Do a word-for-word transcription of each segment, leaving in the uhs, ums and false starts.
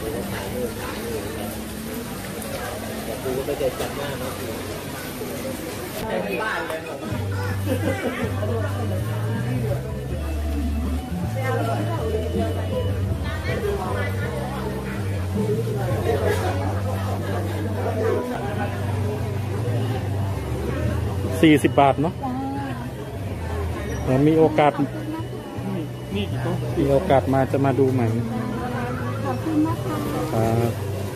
แต่กูก็ไม่เคยจำหน้าเขาในบ้านเลยสี่สิบบาทเนาะมีโอกาสมีโอกาสมาจะมาดูใหม่ขอบคุณนะคะ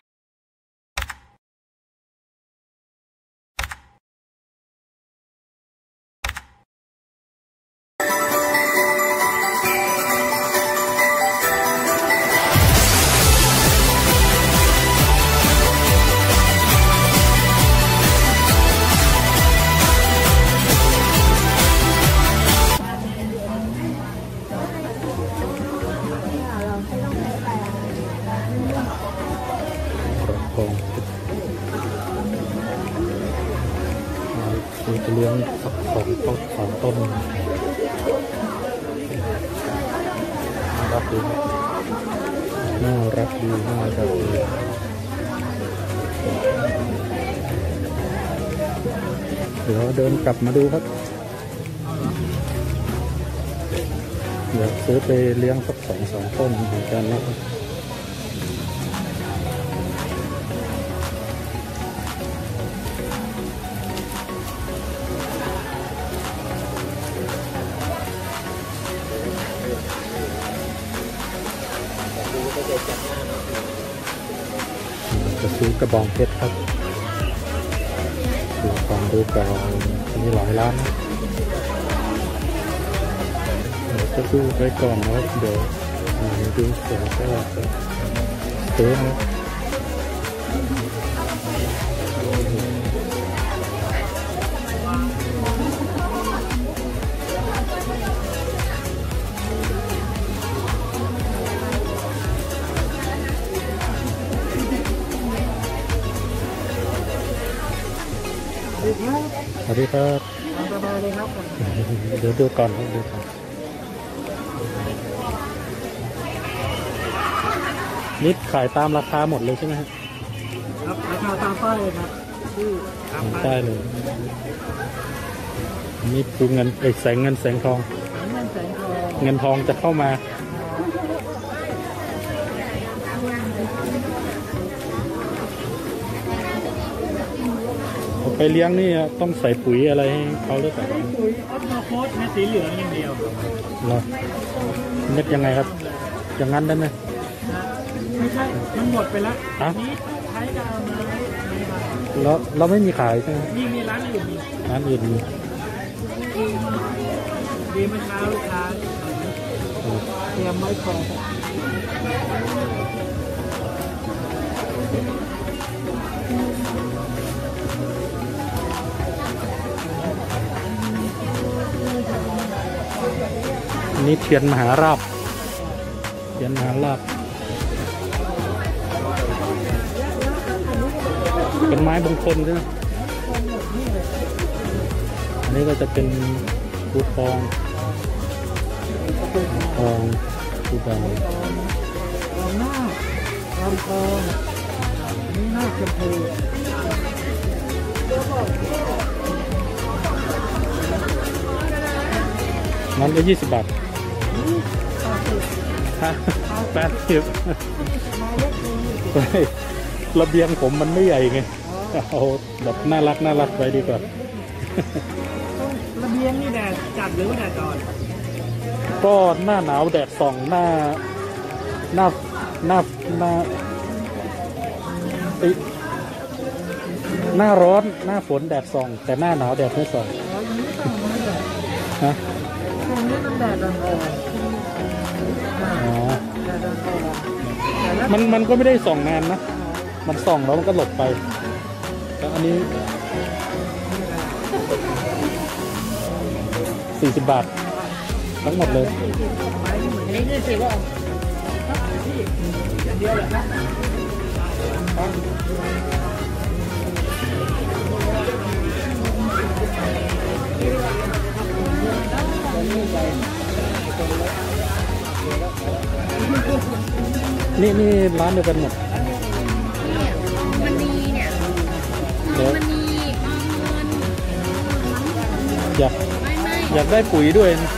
มีเลี้ยงสักสองต้นสองต้นน่ารักดีน่ารักดีน่ารักดีเดี๋ยวเดินกลับมาดูครับเดี๋ยวซื้อไปเลี้ยงสักสองสองต้นเหมือนกันนะครับจะซื้อกระบองเพชรครับดูก่อนดูก่อนมีหลายร้านนะเดี๋ยวจะดูไปก่อนนะเดี๋ยวดูเสร็จก็จะซื้อนะสวัสดีครับสบายเลยครับเดี๋ยวดูก่อนดูก่อนนี่ขายตามราคาหมดเลยใช่ไหมครับครับราคาตามป้ายเลยครับตามป้ายเลยนี่ปูเงินไอ้แสงเงินแสงทองเงินทองจะเข้ามาไปเลี้ยงนี่ต้องใส่ปุ๋ยอะไรให้เขาหรือเปล่าปุ๋ยออสโมโคสเม็ดสีเหลืองอย่างเดียวเหรอเม็ดยังไงครับอย่างนั้นได้ไหมไม่ใช่มันหมดไปแล้วนี้ใช้ดาวมาแล้วเราไม่มีขายใช่ไหมมีมีร้านอื่นมีร้านอื่นมีดีเมื่อเช้าลูกค้าเตรียมไว้ก่อนนี่เทียนมหาราบเทียนมหาราบเป็นไม้มงคลใช่ไหมอันนี้ก็จะเป็นปูทองทองปูดองทองหน้าทองทองนี่หน้าชมพูนั้นก็ยี่สิบบาทแปดสิบระเบียงผมมันไม่ใหญ่ไงเอาแบบน่ารักน่ารักไว้ดีกว่าระเบียงนี่แดดจัดหรือแดดอ่อนก็หน้าหนาวแดดส่องหน้าหน้าหน้าหน้าหน้าร้อนหน้าฝนแดดส่องแต่หน้าหนาวแดดไม่ส่องฮะแดดอ่อนอ๋อมันมันก็ไม่ได้ส่องนานนะมันส่องแล้วมันก็หลบไปแล้วอันนี้สี่สิบบาททั้งหมดเลยนี่นี่สิว่าอย่างเดียวเลยนะนี่นี่ร้านเดียวกันหมดเนี่ยมันนีเนี่ยมันนีออมเงินอยากไม่ไม่อยากได้ปุ๋ยด้วยนะ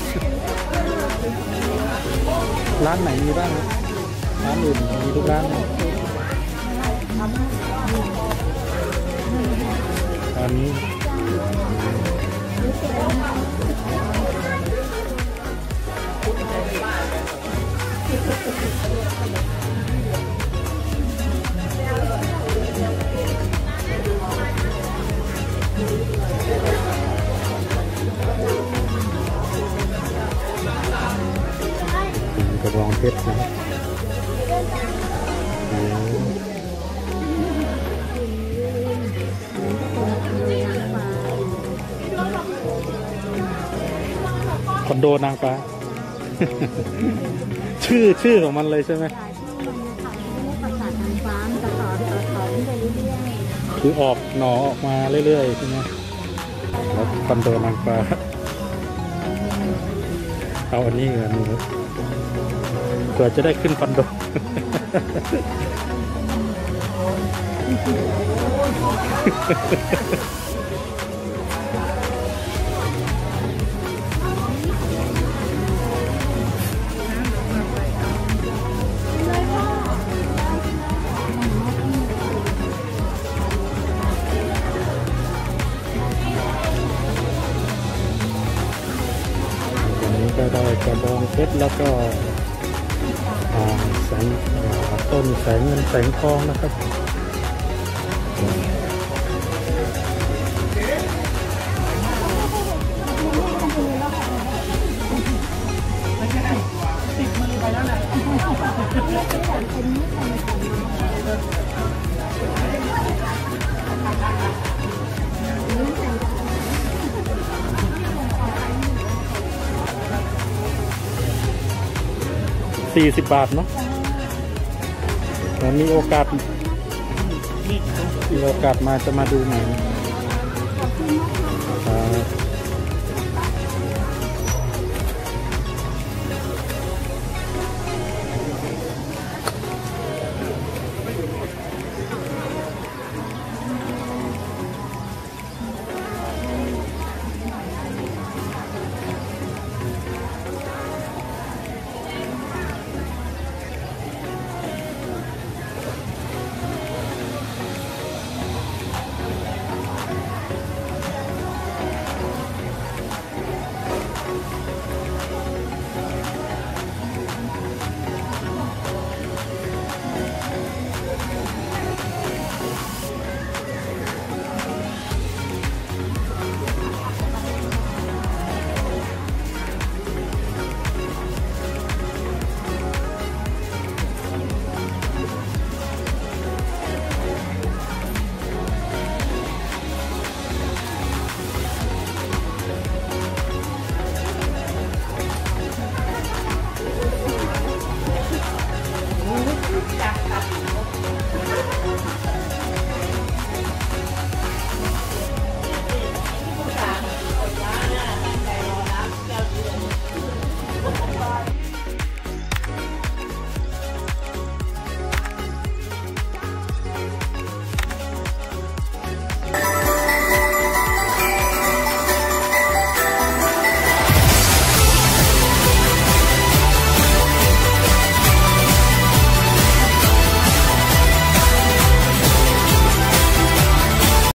ร้านไหนมีบ้างครับร้านอื่นมีทุกร้านไหมร้านนี้กระบองเพชรนะคอนโดนางฟ้า ชื่อชื่อของมันเลยใช่ไหมคือออกหน่อออกมาเรื่อยๆใช่ไหมแล้วคอนโดนางฟ้า เอาอันนี้กันนี่เผื่อจะได้ขึ้นคอนโด วันนี้ก็ได้กระบองเพชรแล้วก็แสงต้นแสงเงินแสงทองนะครับสี่สิบบาทเนาะมีโอกาสมีโอกาสมาจะมาดูใหม่ครับ